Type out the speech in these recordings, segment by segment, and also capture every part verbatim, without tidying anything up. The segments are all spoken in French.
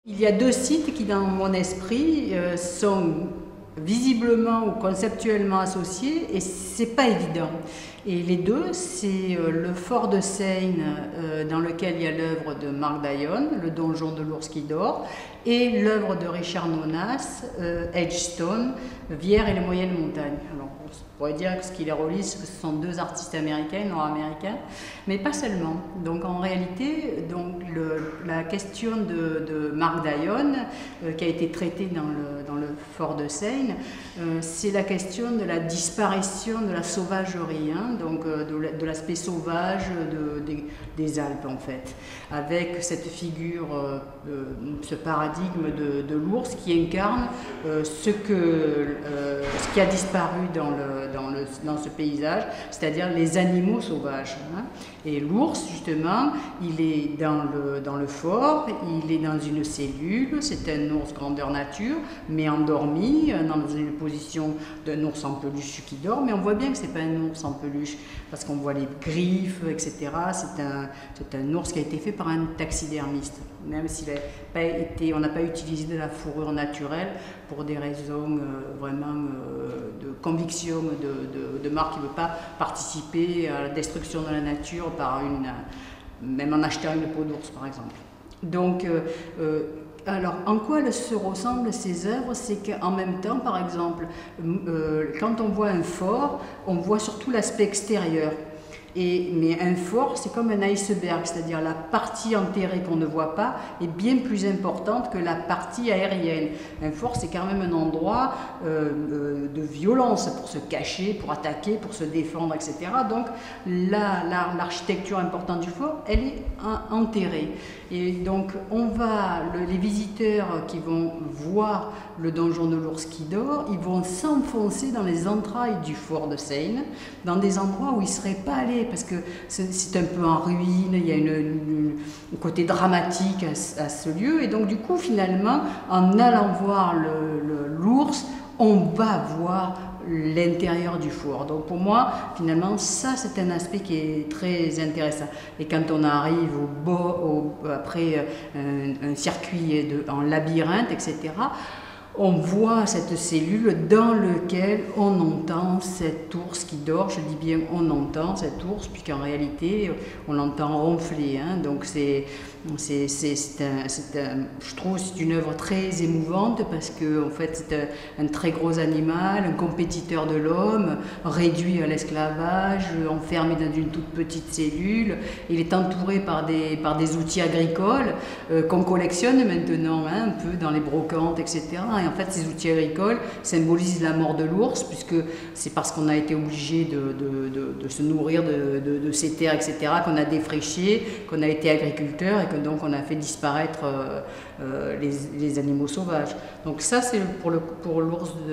Il y a deux sites qui, dans mon esprit, euh, sont visiblement ou conceptuellement associés et c'est pas évident. Et les deux, c'est euh, le fort de Seine euh, dans lequel il y a l'œuvre de Marc Dayon, le donjon de l'ours qui dort, et l'œuvre de Richard Nonnas, euh, Edgestone, Vierre et les moyennes montagnes. Alors, on pourrait dire que ce qui les relie, ce sont deux artistes américains, nord-américains, mais pas seulement. Donc en réalité, donc, le, la question de, de Marc Dayon, euh, qui a été traitée dans le, dans le fort de Seine, euh, c'est la question de la disparition de la sauvagerie, hein, donc euh, de l'aspect sauvage de, de, des Alpes en fait, avec cette figure, euh, euh, ce paradigme de, de l'ours qui incarne euh, ce, que, euh, ce qui a disparu dans, le, dans, le, dans ce paysage, c'est-à-dire les animaux sauvages. Hein. Et l'ours, justement, il est dans le, dans le fort, il est dans une cellule, c'est un ours grandeur nature, mais endormi, dans une position d'un ours en peluche qui dort, mais on voit bien que ce n'est pas un ours en peluche, parce qu'on voit les griffes, et cetera. C'est un, c'est un ours qui a été fait par un taxidermiste, même s'il n'a pas été, on n'a pas utilisé de la fourrure naturelle pour des raisons euh, vraiment euh, de conviction de, de, de Marc qui ne veut pas participer à la destruction de la nature par une, même en achetant une peau d'ours par exemple. Donc, euh, euh, alors en quoi se ressemblent ces œuvres? C'est qu'en même temps, par exemple, euh, quand on voit un fort, on voit surtout l'aspect extérieur. Et, mais un fort, c'est comme un iceberg, c'est-à-dire la partie enterrée qu'on ne voit pas est bien plus importante que la partie aérienne. Un fort, c'est quand même un endroit euh, euh, de violence pour se cacher, pour attaquer, pour se défendre, et cetera. Donc l'architecture la, la, importante du fort, elle est enterrée. Et donc on va, le, les visiteurs qui vont voir le donjon de l'ours qui dort, ils vont s'enfoncer dans les entrailles du fort de Seine, dans des endroits où ils ne seraient pas allés, parce que c'est un peu en ruine, il y a une, une, un côté dramatique à, à ce lieu, et donc du coup finalement, en allant voir l'ours, on va voir l'intérieur du fort. Donc pour moi, finalement, ça c'est un aspect qui est très intéressant. Et quand on arrive au beau, au, après un, un circuit de, en labyrinthe, et cetera, on voit cette cellule dans laquelle on entend cet ours qui dort. Je dis bien on entend cet ours, puisqu'en réalité on l'entend ronfler. Hein. Donc c'est, c'est, c'est, c'est un, c'est un, je trouve que c'est une œuvre très émouvante parce que en fait c'est un, un très gros animal, un compétiteur de l'homme, réduit à l'esclavage, enfermé dans une toute petite cellule. Il est entouré par des, par des outils agricoles euh, qu'on collectionne maintenant, hein, un peu dans les brocantes, et cetera. Et en fait, ces outils agricoles symbolisent la mort de l'ours, puisque c'est parce qu'on a été obligé de, de, de, de se nourrir de, de, de ces terres, et cetera, qu'on a défriché, qu'on a été agriculteur et que donc on a fait disparaître euh, euh, les, les animaux sauvages. Donc ça, c'est pour l'ours pour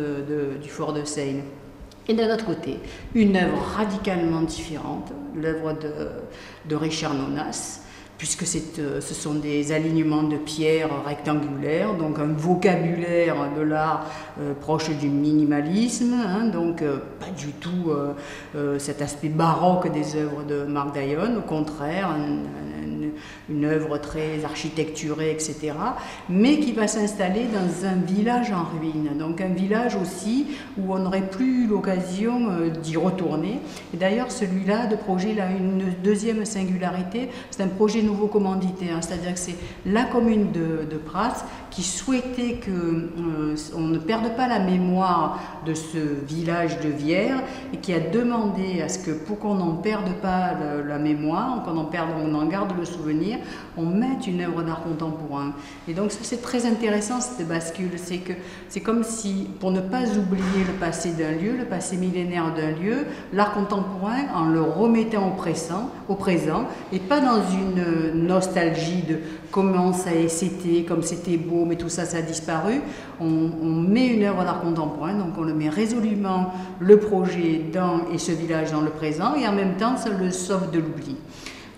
du fort de Seine. Et d'un autre côté, une œuvre radicalement différente, l'œuvre de, de Richard Nonnas, puisque ce sont des alignements de pierres rectangulaires, donc un vocabulaire de l'art euh, proche du minimalisme, hein, donc euh, pas du tout euh, euh, cet aspect baroque des œuvres de Marc Dayon, au contraire, un, un, une œuvre très architecturée, et cetera, mais qui va s'installer dans un village en ruine, donc un village aussi où on n'aurait plus eu l'occasion euh, d'y retourner. Et d'ailleurs, celui-là, de projet, il a une deuxième singularité, c'est un projet nouveau commanditaire, c'est-à-dire que c'est la commune de, de Pras qui souhaitait qu'on euh, ne perde pas la mémoire de ce village de Vierre et qui a demandé à ce que pour qu'on n'en perde pas le, la mémoire, qu'on en perde, on en garde le souvenir, on mette une œuvre d'art contemporain. Et donc ça c'est très intéressant cette bascule, c'est que c'est comme si, pour ne pas oublier le passé d'un lieu, le passé millénaire d'un lieu, l'art contemporain, en le remettant au présent, au présent et pas dans une nostalgie de comment ça c'était, comme c'était beau, mais tout ça, ça a disparu. On, on met une œuvre d'art contemporain, donc on le met résolument, le projet dans, et ce village dans le présent, et en même temps, ça le sauve de l'oubli.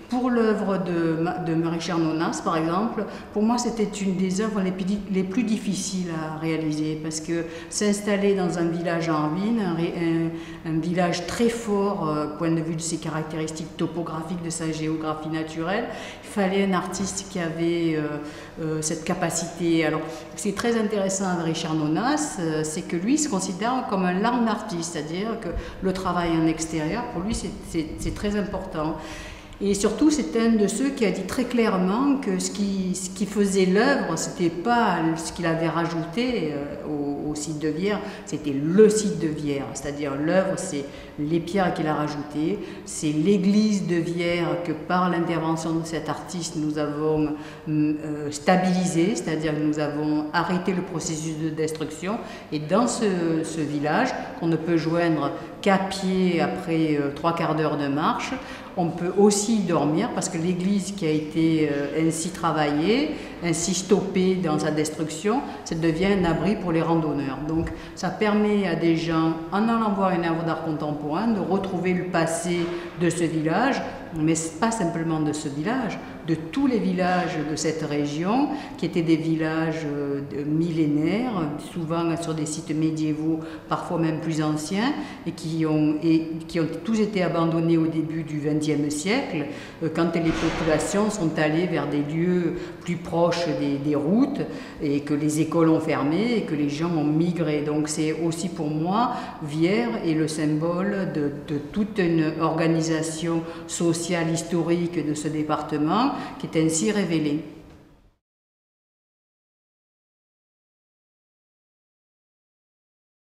Pour l'œuvre de, de Richard Nonas, par exemple, pour moi c'était une des œuvres les plus, les plus difficiles à réaliser parce que s'installer dans un village en ruine, un, un, un village très fort euh, point de vue de ses caractéristiques topographiques, de sa géographie naturelle, il fallait un artiste qui avait euh, euh, cette capacité. Alors c'est très intéressant avec Richard Nonas, euh, c'est que lui se considère comme un land artiste, c'est-à-dire que le travail en extérieur, pour lui c'est très important. Et surtout, c'est un de ceux qui a dit très clairement que ce qui, ce qui faisait l'œuvre, ce n'était pas ce qu'il avait rajouté au, au site de Vierre, c'était le site de Vierre. C'est-à-dire l'œuvre, c'est les pierres qu'il a rajoutées, c'est l'église de Vierre que par l'intervention de cet artiste, nous avons euh, stabilisé, c'est-à-dire que nous avons arrêté le processus de destruction. Et dans ce, ce village, qu'on ne peut joindre qu'à pied après euh, trois quarts d'heure de marche, on peut aussi y dormir parce que l'église qui a été euh, ainsi travaillée, ainsi stoppée dans sa destruction, ça devient un abri pour les randonneurs. Donc ça permet à des gens, en allant voir une œuvre d'art contemporain, de retrouver le passé de ce village, mais pas simplement de ce village, de tous les villages de cette région, qui étaient des villages euh, millénaires, souvent sur des sites médiévaux, parfois même plus anciens, et qui ont, et, qui ont tous été abandonnés au début du vingtième siècle, euh, quand les populations sont allées vers des lieux plus proches des, des routes, et que les écoles ont fermé, et que les gens ont migré. Donc c'est aussi pour moi, Vierre est le symbole de, de toute une organisation sociale historique de ce département qui est ainsi révélée.